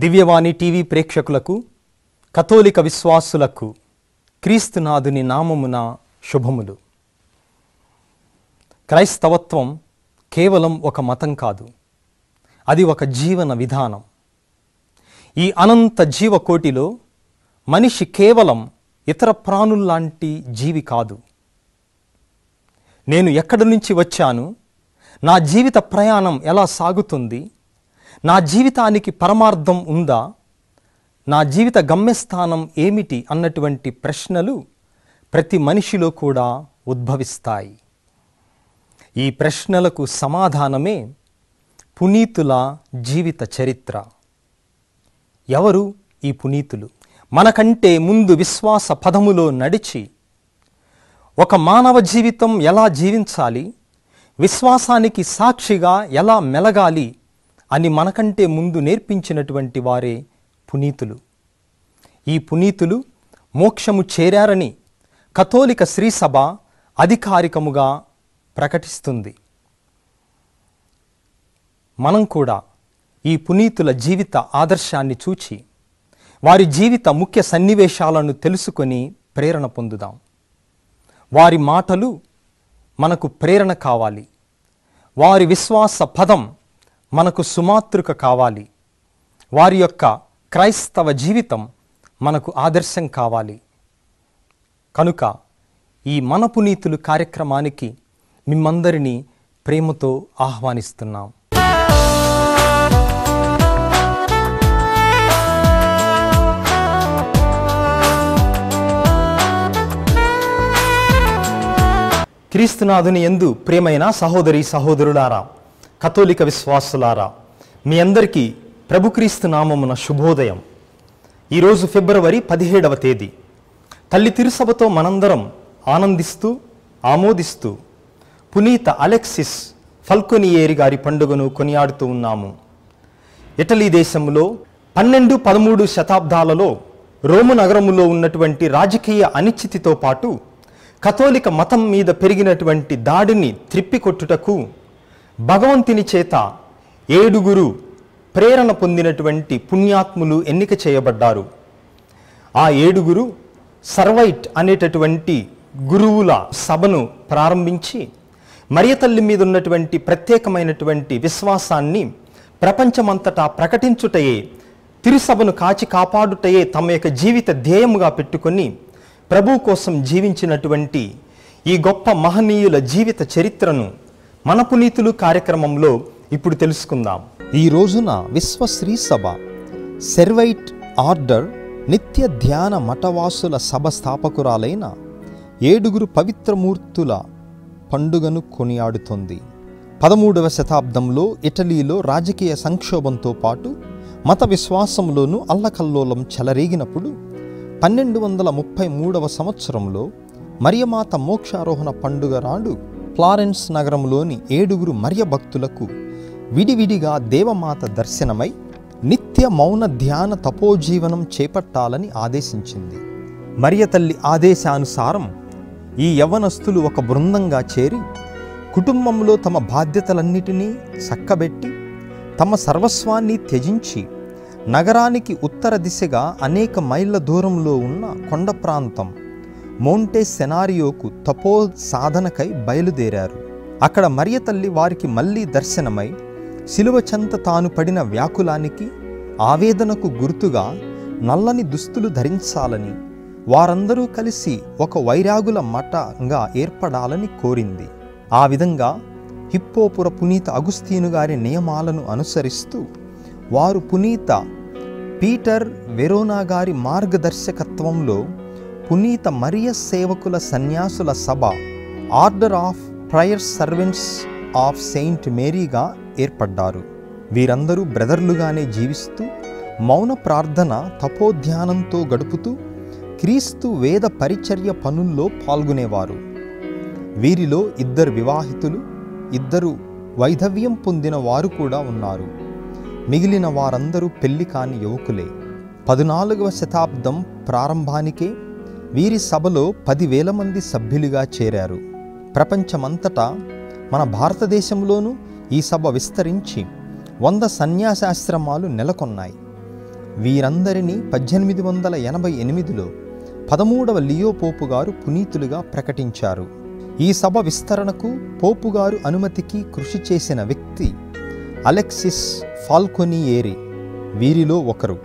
దివ్యవాణి TV ప్రేక్షకులకు, కథోలిక విశ్వాసులకు క్రీస్తునాథుని నామమున శుభములు. క్రైస్తవత్వం కేవలం ఒక మతం కాదు, అది ఒక జీవన విధానం. ఈ అనంత జీవకోటిలో మనిషి కేవలం ఇతర ప్రాణుల్లాంటి జీవి కాదు. నేను ఎక్కడి నుంచి వచ్చాను, నా జీవిత ప్రయాణం ఎలా సాగుతుంది, నా జీవితానికి పరమార్థం ఉందా, నా జీవిత గమ్యస్థానం ఏమిటి అన్నటువంటి ప్రశ్నలు ప్రతి మనిషిలో కూడా ఉద్భవిస్తాయి. ఈ ప్రశ్నలకు సమాధానమే పునీతుల జీవిత చరిత్ర. ఎవరు ఈ పునీతులు? మనకంటే ముందు విశ్వాస పదములో నడిచి ఒక మానవ జీవితం ఎలా జీవించాలి, విశ్వాసానికి సాక్షిగా ఎలా మెలగాలి అని మనకంటే ముందు నేర్పించినటువంటి వారే పునీతులు. ఈ పునీతులు మోక్షము చేరారని కథోలిక శ్రీసభ అధికారికముగా ప్రకటిస్తుంది. మనం కూడా ఈ పునీతుల జీవిత ఆదర్శాన్ని చూచి వారి జీవిత ముఖ్య సన్నివేశాలను తెలుసుకొని ప్రేరణ పొందుదాం. వారి మాటలు మనకు ప్రేరణ కావాలి, వారి విశ్వాస పదం మనకు సుమాతృక కావాలి, వారి యొక్క క్రైస్తవ జీవితం మనకు ఆదర్శం కావాలి. కనుక ఈ మన పునీతులు కార్యక్రమానికి మిమ్మందరినీ ప్రేమతో ఆహ్వానిస్తున్నాం. క్రీస్తునాథుని యందు ప్రియమైన సహోదరి సహోదరులారా, కథోలిక విశ్వాసులారా, మీ అందరికీ ప్రభు క్రీస్తు నామమున శుభోదయం. ఈరోజు ఫిబ్రవరి 17వ తేదీ. తల్లి తిరుసభతో మనందరం ఆనందిస్తూ ఆమోదిస్తూ పునీత అలెక్సిస్ ఫల్కొనియేరి గారి పండుగను కొనియాడుతూ ఉన్నాము. ఇటలీ దేశంలో 12-13 శతాబ్దాలలో రోము నగరములో ఉన్నటువంటి రాజకీయ అనిశ్చితితో పాటు కథోలిక మతం మీద పెరిగినటువంటి దాడిని త్రిప్పికొట్టుటకు భగవంతుని చేత 7 ప్రేరణ పొందినటువంటి పుణ్యాత్ములు ఎన్నిక చేయబడ్డారు. ఆ 7 సర్వైట్ అనేటటువంటి గురువుల సభను ప్రారంభించి మరియతల్లి మీద ఉన్నటువంటి ప్రత్యేకమైనటువంటి విశ్వాసాన్ని ప్రపంచమంతటా ప్రకటించుటయే, తిరుసభను కాచి కాపాడుటయే తమ యొక్క జీవిత ధ్యేయముగా పెట్టుకొని ప్రభు కోసం జీవించినటువంటి ఈ గొప్ప మహనీయుల జీవిత చరిత్రను మన పునీతులు కార్యక్రమంలో ఇప్పుడు తెలుసుకుందాం. ఈ రోజున విశ్వశ్రీ సభ సెర్వైట్ ఆర్డర్ నిత్య ధ్యాన మఠవాసుల సభ స్థాపకురాలైన 7 పవిత్రమూర్తుల పండుగను కొనియాడుతోంది. 13వ శతాబ్దంలో ఇటలీలో రాజకీయ సంక్షోభంతో పాటు మత విశ్వాసంలోనూ అల్లకల్లోలం చెలరేగినప్పుడు 1233వ సంవత్సరంలో మరియమాత మోక్షారోహణ పండుగ నాడు ఫ్లారెన్స్ నగరంలోని 7 మరియ భక్తులకు విడివిడిగా దేవమాత దర్శనమై నిత్య మౌన ధ్యాన తపోజీవనం చేపట్టాలని ఆదేశించింది. మరియతల్లి ఆదేశానుసారం ఈ యవ్వనస్తులు ఒక బృందంగా చేరి కుటుంబంలో తమ బాధ్యతలన్నిటినీ చక్కబెట్టి తమ సర్వస్వాన్ని త్యజించి నగరానికి ఉత్తర దిశగా అనేక మైళ్ళ దూరంలో ఉన్న కొండ ప్రాంతం మౌంటే సెనారియోకు తపో సాధనకై బయలుదేరారు. అక్కడ మరియతల్లి వారికి మళ్ళీ దర్శనమై శిలువ చెంత తాను పడిన వ్యాకులానికి ఆవేదనకు గుర్తుగా నల్లని దుస్తులు ధరించాలని, వారందరూ కలిసి ఒక వైరాగుల మఠంగా ఏర్పడాలని కోరింది. ఆ విధంగా హిప్పోపుర పునీత అగుస్తీను గారి నియమాలను అనుసరిస్తూ వారు పునీత పీటర్ వెరోనా గారి మార్గదర్శకత్వంలో పునీత మరియ సేవకుల సన్యాసుల సభ order of prayer servants of saint మేరీగా ఏర్పడ్డారు. వీరందరూ బ్రదర్లుగానే జీవిస్తూ మౌన ప్రార్థన తపోధ్యానంతో గడుపుతూ క్రీస్తు వేద పరిచర్య పనుల్లో పాల్గొనేవారు. వీరిలో 2 వివాహితులు, 2 వైధవ్యం పొందిన వారు కూడా ఉన్నారు. మిగిలిన వారందరూ పెళ్లి కాని యువకులే. 14వ శతాబ్దం ప్రారంభానికే వీరి సభలో 10,000 మంది సభ్యులుగా చేరారు. ప్రపంచమంతటా మన భారతదేశంలోనూ ఈ సభ విస్తరించి 100 సన్యాసాశ్రమాలు నెలకొన్నాయి. వీరందరినీ 1888లో 13వ లియో పోపు గారు పునీతులుగా ప్రకటించారు. ఈ సభ విస్తరణకు పోపు గారు అనుమతికి కృషి చేసిన వ్యక్తి అలెక్సిస్ ఫాల్కొనియేరి వీరిలో ఒకరు.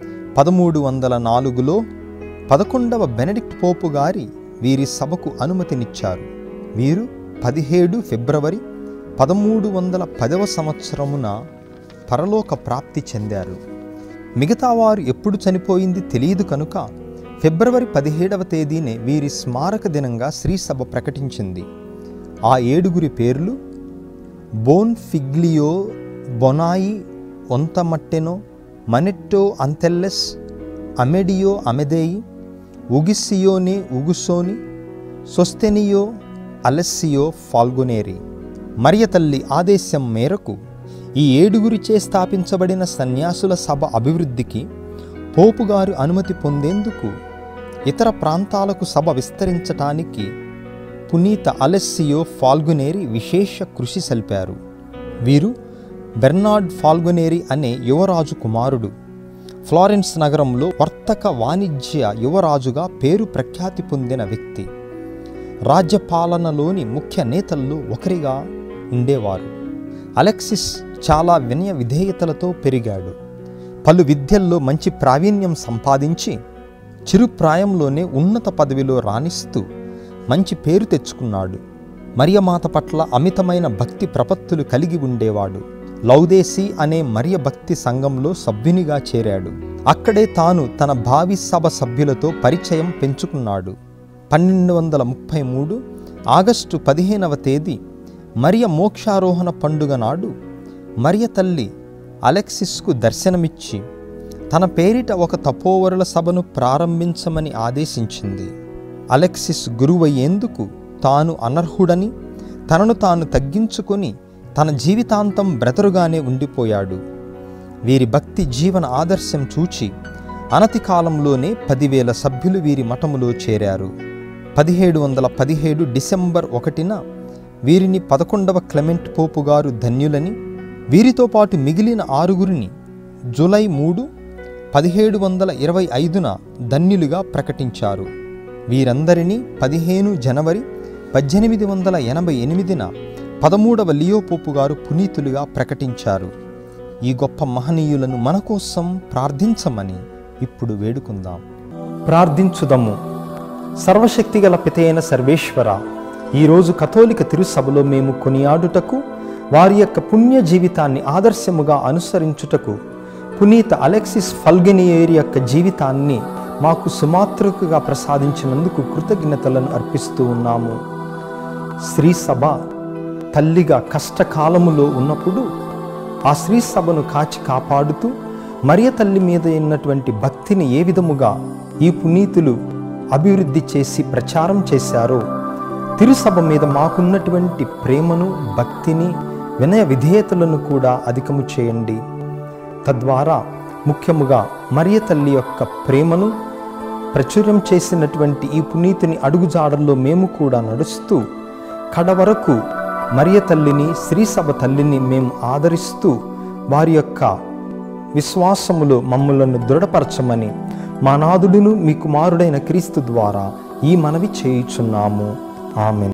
1304లో 11వ బెనడిక్ట్ పోపు గారి వీరి సభకు అనుమతినిచ్చారు. వీరు 17 ఫిబ్రవరి 1310వ సంవత్సరమున పరలోక ప్రాప్తి చెందారు. మిగతా వారు ఎప్పుడు చనిపోయింది తెలియదు కనుక ఫిబ్రవరి 17వ తేదీనే వీరి స్మారక దినంగా శ్రీసభ ప్రకటించింది. ఆ 7 పేర్లు బోన్ఫిగ్లియో బొనాయి ఒంతమట్టెనో, మనెట్టో అంతెల్లెస్, అమెడియో అమెదేయి, ఉగిసియోనే ఉగుసోని, సొస్తెనియో అలెస్సియో ఫాల్గొనేరి. మరియ తల్లి ఆదేశం మేరకు ఈ 7చే స్థాపించబడిన సన్యాసుల సభ అభివృద్ధికి పోపుగారు అనుమతి పొందేందుకు ఇతర ప్రాంతాలకు సభ విస్తరించటానికి పునీత అలెస్సియో ఫాల్గొనేరి విశేష కృషి సల్పారు. వీరు బెర్నార్డ్ ఫాల్గొనేరి అనే యువరాజు కుమారుడు. ఫ్లారెన్స్ నగరంలో వర్తక వాణిజ్య యువరాజుగా పేరు ప్రఖ్యాతి పొందిన వ్యక్తి. రాజ్యపాలనలోని ముఖ్య నేతల్లో ఒకరిగా ఉండేవారు. అలెక్సిస్ చాలా వినయ విధేయతలతో పెరిగాడు. పలు విద్యల్లో మంచి ప్రావీణ్యం సంపాదించి చిరుప్రాయంలోనే ఉన్నత పదవిలో రాణిస్తూ మంచి పేరు తెచ్చుకున్నాడు. మరియమాత పట్ల అమితమైన భక్తి ప్రపత్తులు కలిగి ఉండేవాడు. లౌదేసి అనే మరియ భక్తి సంఘంలో సభ్యునిగా చేరాడు. అక్కడే తాను తన భావి సభ సభ్యులతో పరిచయం పెంచుకున్నాడు. 1233 ఆగస్టు 15వ తేదీ మరియ మోక్షారోహణ పండుగ నాడు మరియ తల్లి అలెక్సిస్కు దర్శనమిచ్చి తన పేరిట ఒక తపోవరుల సభను ప్రారంభించమని ఆదేశించింది. అలెక్సిస్ గురువయ్యేందుకు తాను అనర్హుడని తనను తాను తగ్గించుకొని తన జీవితాంతం బ్రతరుగానే ఉండిపోయాడు. వీరి భక్తి జీవన ఆదర్శం చూచి అనతి కాలంలోనే 10,000 సభ్యులు వీరి మఠములో చేరారు. 1717 డిసెంబర్ 1న వీరిని 11వ క్లెమెంట్ పోపు గారు ధన్యులని, వీరితో పాటు మిగిలిన 6 జూలై 3, 1725న ధన్యులుగా ప్రకటించారు. వీరందరినీ 15 జనవరి 1888న 13వ లియో పోపు గారు పునీతులుగా ప్రకటించారు. ఈ గొప్ప మహనీయులను మన కోసం ప్రార్థించమని ఇప్పుడు వేడుకుందాం. ప్రార్థించుదము. సర్వశక్తిగల పితైన సర్వేశ్వర, ఈరోజు కథోలిక తిరుసభలో మేము కొనియాడుటకు, వారి యొక్క పుణ్య జీవితాన్ని ఆదర్శముగా అనుసరించుటకు పునీత అలెక్సిస్ ఫాల్గొనియేరి యొక్క జీవితాన్ని మాకు సుమాత్రకుగా ప్రసాదించినందుకు కృతజ్ఞతలను అర్పిస్తూ ఉన్నాము. శ్రీసభ తల్లిగా కష్టకాలములో ఉన్నప్పుడు ఆ శ్రీసభను కాచి కాపాడుతూ మరియ తల్లి మీద ఉన్నటువంటి భక్తిని ఏ విధముగా ఈ పునీతులు అభివృద్ధి చేసి ప్రచారం చేశారో, తిరుసభ మీద మాకున్నటువంటి ప్రేమను, భక్తిని, వినయ విధేయతలను కూడా అధికము చేయండి. తద్వారా ముఖ్యముగా మరియ తల్లి యొక్క ప్రేమను ప్రచురం చేసినటువంటి ఈ పునీతుని అడుగుజాడల్లో మేము కూడా నడుస్తూ కడవరకు మరియ తల్లిని, శ్రీసభ తల్లిని మేము ఆదరిస్తూ వారి యొక్క విశ్వాసములో మమ్ములను దృఢపరచమని మా నాథుడును మీ కుమారుడైన క్రీస్తు ద్వారా ఈ మనవి చేయుచున్నాము. ఆమేన్.